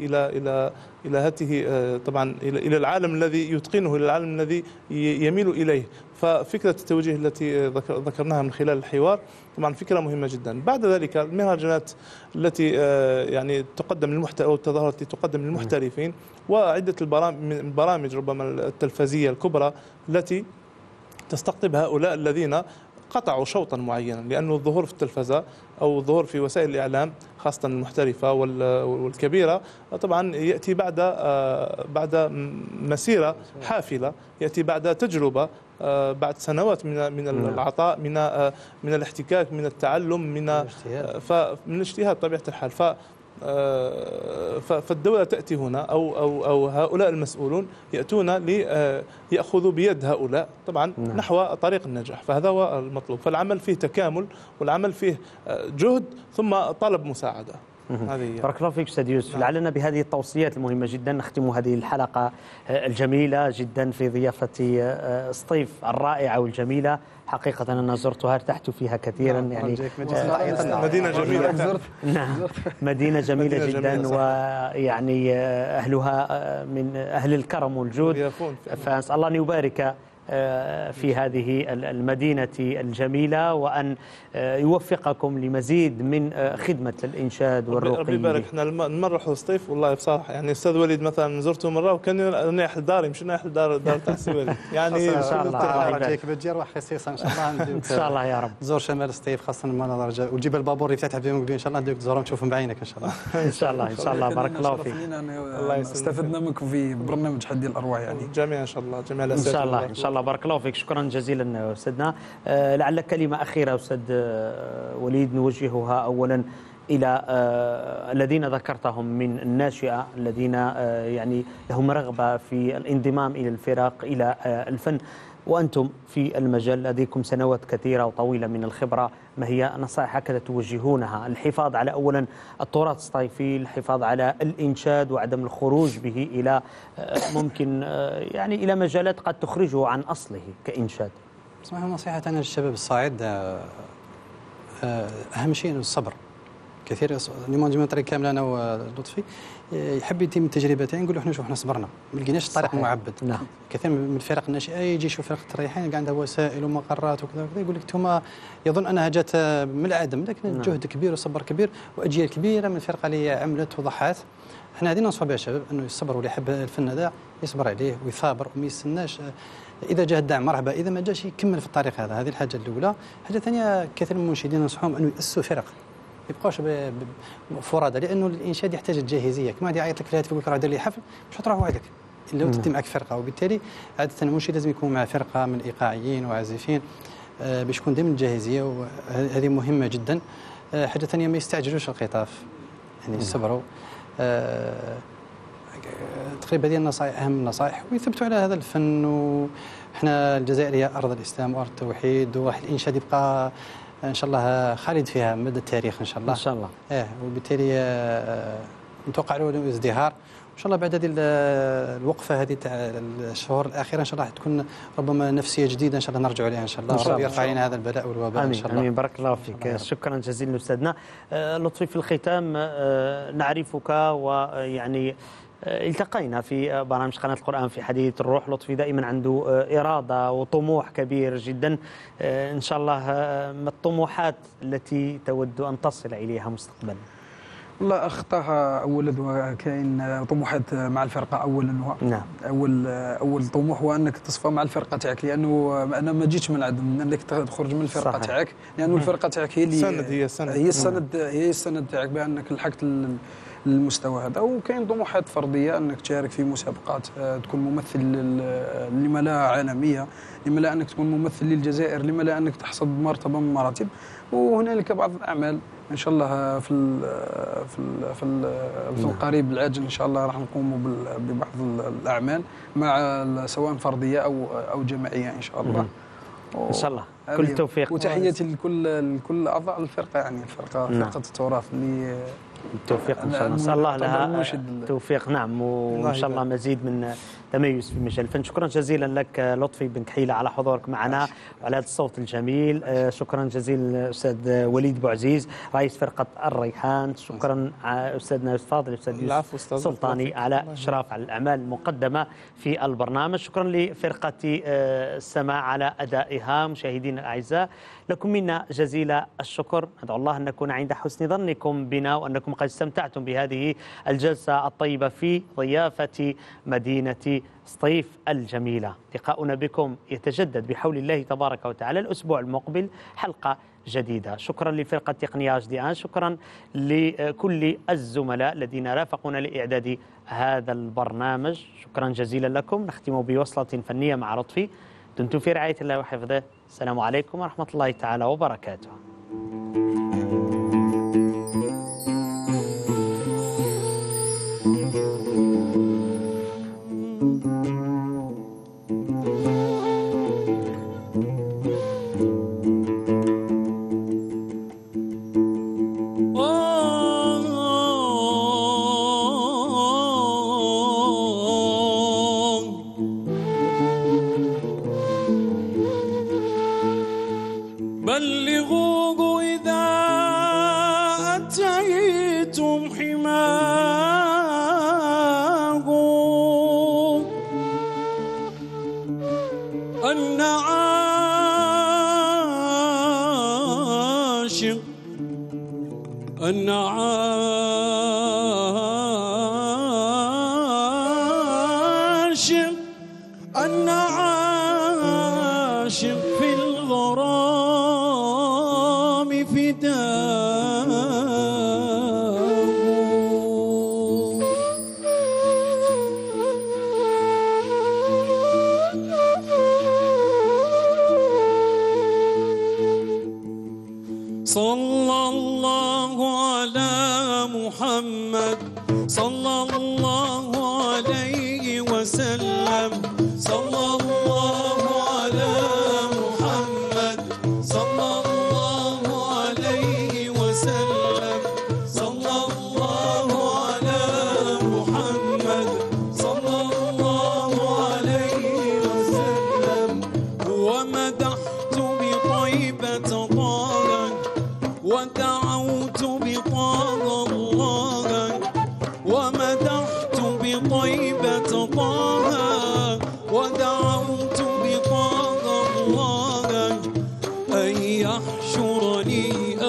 إلى هذه طبعا إلى العالم الذي يتقنه، إلى العالم الذي يميل إليه. ففكرة التوجيه التي ذكرناها من خلال الحوار طبعا فكرة مهمة جدا. بعد ذلك المهرجانات التي يعني تقدم للمحترفين أو التظاهرات التي تقدم للمحترفين، وعدة البرامج ربما التلفزية الكبرى التي تستقطب هؤلاء الذين قطعوا شوطا معينا، لأنه الظهور في التلفزة أو الظهور في وسائل الإعلام خاصة المحترفة والكبيرة طبعا يأتي بعد مسيرة حافلة، يأتي بعد تجربة، بعد سنوات من العطاء، من الاحتكاك، من التعلم، من الاجتهاد بطبيعة الحال. فالدولة تأتي هنا أو هؤلاء المسؤولون يأتون ليأخذوا بيد هؤلاء طبعا نحو طريق النجاح، فهذا هو المطلوب. فالعمل فيه تكامل، والعمل فيه جهد ثم طلب مساعدة. بارك الله فيك أستاذ يوسف. لعلنا بهذه التوصيات المهمة جدا نختم هذه الحلقة الجميلة جدا في ضيافة سطيف الرائعة والجميلة. حقيقة أنا زرتها ارتحت فيها كثيرا، يعني مدينة جميلة. نعم مدينة جميلة جدا، ويعني أهلها من أهل الكرم والجود، فأسأل الله أن يبارك في هذه المدينة الجميلة، وأن يوفقكم لمزيد من خدمة الإنشاد والرقي. ربي يبارك. احنا نمرحوا سطيف والله بصراحة، يعني أستاذ وليد مثلا زرته مرة وكان رايح لداري، مش رايح لدار تاع السي وليد. يعني إن شاء الله راجيك بتجي روح خصيصا إن شاء الله. إن شاء الله يا رب تزور شمال سطيف خاصة المناظر وتجيب البابور اللي فتح بهم إن شاء الله نديك تزورهم تشوفهم بعينك إن شاء الله. إن شاء الله إن شاء الله. بارك الله فيك. الله استفدنا منكم في برنامج حدي الأرواح، يعني جميعا إن شاء الله، جميع إن شاء الله إن شاء الله. بارك الله فيك، شكرا جزيلا أستاذنا. لعل كلمة أخيرة أستاذ وليد نوجهها أولا إلى الذين ذكرتهم من الناشئة الذين يعني لهم رغبة في الانضمام إلى الفرق، إلى الفن، وأنتم في المجال لديكم سنوات كثيرة وطويلة من الخبرة، ما هي نصائح هكذا توجهونها؟ الحفاظ على أولا التراث الصيفي، الحفاظ على الإنشاد وعدم الخروج به إلى ممكن يعني إلى مجالات قد تخرجه عن أصله كإنشاد. اسمعوا نصيحة أنا للشباب الصاعد، أهم شيء الصبر. كثير المانجمنتري كامل أنا ولطفي يحب يتم التجربة تاعي، نقول له احنا شوف احنا صبرنا، ما لقيناش الطريق معبد. نعم. كثير من الفرق الناشئة يجي يشوف فرقة الريحان كاع عندها وسائل ومقرات وكذا وكذا، يقول لك انتم يظن انها جات من العدم، لكن نعم. جهد كبير وصبر كبير واجيال كبيرة من الفرقة اللي عملت وضحات. احنا هذه ننصح بها الشباب انه يصبروا، اللي يحب الفن هذا يصبر عليه ويثابر وما يستناش. اذا جاء الدعم مرحبا، اذا ما جاش يكمل في الطريق هذا. هذه الحاجه الاولى. الحاجه الثانيه كثير من المنشدين ننصحهم انه ياسسوا فرق، ما يبقاوش فرادى، لانه الانشاد يحتاج الجاهزيه. كما غادي يعيط لك في الهاتف يقول لك راه دير لي حفل، مش حتروح وحدك الا وتدي معك فرقه. وبالتالي عاده المنشد لازم يكون مع فرقه من الايقاعيين وعازفين باش يكون دائما الجاهزيه، وهذه مهمه جدا. حاجه ثانيه ما يستعجلوش القطاف، يعني يصبروا. تقريبا هذه النصائح اهم النصائح، ويثبتوا على هذا الفن. وحنا الجزائر هي ارض الاسلام وارض التوحيد، وراح الانشاد يبقى ان شاء الله خالد فيها مدى التاريخ ان شاء الله. ان شاء الله. وبالتالي نتوقع له ازدهار ان شاء الله بعد هذه الوقفه هذه تاع الشهور الاخيره. ان شاء الله تكون ربما نفسيه جديده ان شاء الله نرجعوا لها ان شاء الله، ربي يرفع علينا هذا البلاء والوباء ان شاء الله. امين. بارك الله فيك، شكرا جزيلا استاذنا لطفي. في الختام نعرفك ويعني التقينا في برامج قناة القرآن في حديث الروح. لطفي دائما عنده إرادة وطموح كبير جدا، إن شاء الله ما الطموحات التي تود أن تصل إليها مستقبلا؟ والله أخطاها أولا كاين طموحات مع الفرقة أولا. نعم. أول طموح هو أنك تصفى مع الفرقة تاعك، لأنه أنا ما جيتش من العدم أنك تخرج من الفرقة تاعك، لأنه الفرقة تاعك هي اللي هي السند تاعك بأنك لحقت المستوى هذا. وكاين طموحات فرديه انك تشارك في مسابقات، تكون ممثل لما لا عالميه، لما لا انك تكون ممثل للجزائر، لما لا انك تحصد مرتبه من المراتب. وهنالك بعض الاعمال ان شاء الله في القريب العاجل ان شاء الله راح نقوم ببعض الاعمال مع سواء فرديه او جماعيه ان شاء الله. ان شاء الله كل التوفيق. وتحياتي لكل اعضاء الفرقه، يعني فرقه التراث اللي التوفيق ان شاء الله، نسال الله لها التوفيق. نعم، وان شاء الله مزيد من تميز في مجال الفن. شكرا جزيلا لك لطفي بن كحيلة على حضورك معنا وعلى هذا الصوت الجميل. شكرا جزيلا أستاذ وليد بوعزيز رئيس فرقة الريحان. شكرا أستاذنا الفاضل أستاذ يوسف سلطاني على إشراف على الأعمال المقدمة في البرنامج. شكرا لفرقة السماع على أدائها. مشاهدينا الأعزاء لكم منا جزيل الشكر. ندعو الله أن نكون عند حسن ظنكم بنا وأنكم قد استمتعتم بهذه الجلسة الطيبة في ضيافة مدينة سطيف الجميلة. لقاؤنا بكم يتجدد بحول الله تبارك وتعالى الأسبوع المقبل حلقة جديدة. شكرا لفرقة تقنية HDN. شكرا لكل الزملاء الذين رافقونا لإعداد هذا البرنامج. شكرا جزيلا لكم. نختم بوصلة فنية مع لطفي. دمتم في رعاية الله وحفظه. السلام عليكم ورحمة الله تعالى وبركاته. بلغوه إذا أتيتم حماه أن عاشق في الغرام فداه. صلى الله على محمد صلى الله عليه وسلم. صلى الله على محمد صلى الله عليه وسلم. صلى الله على محمد صلى الله عليه وسلم. ومدحت بطيبة طه ودعوت بطه الله. ومدحت بطيبة طه ودعوت بطه الله أن يحشرني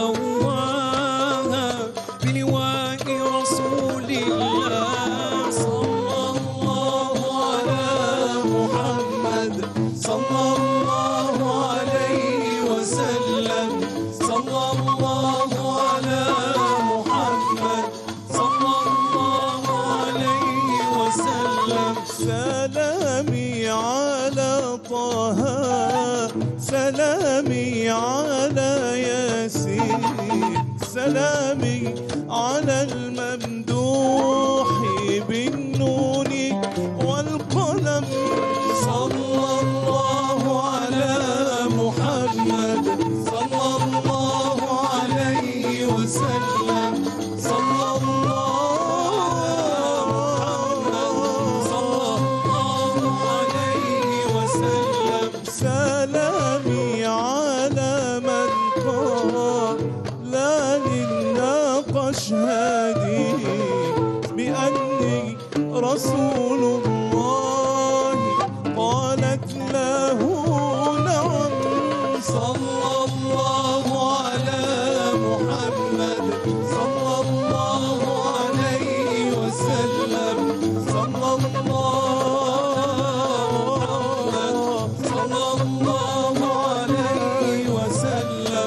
أواها بلواء رسول الله. صلى الله على محمد صلى الله عليه وسلم. صلى الله على محمد صلى الله عليه وسلم. سلامي على طه سلامي على ياسين سلامي على الممدوح بالنون والقلم. صلى الله على محمد صلى الله عليه وسلم. صلى الله عليه وسلم. سلامي على من قال لا للناقش هادي بأني رسول الله قالت له نعم. صلى الله على محمد صلى الله عليه وسلم. صلى الله عليه وسلم.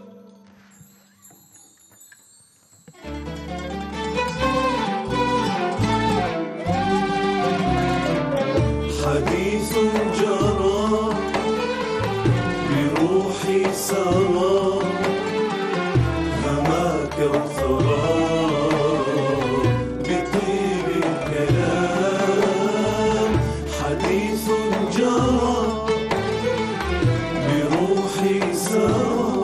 حديث جرى بروحي سرى فما كوثرا بطيب الكلام. حديث جرى بروحي سرى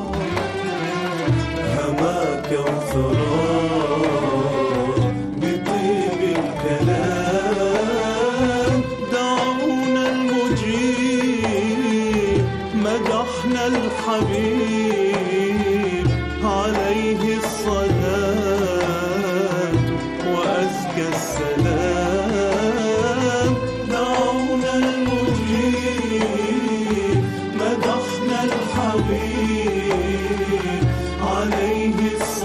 فما كوثرا بطيب الكلام. عليه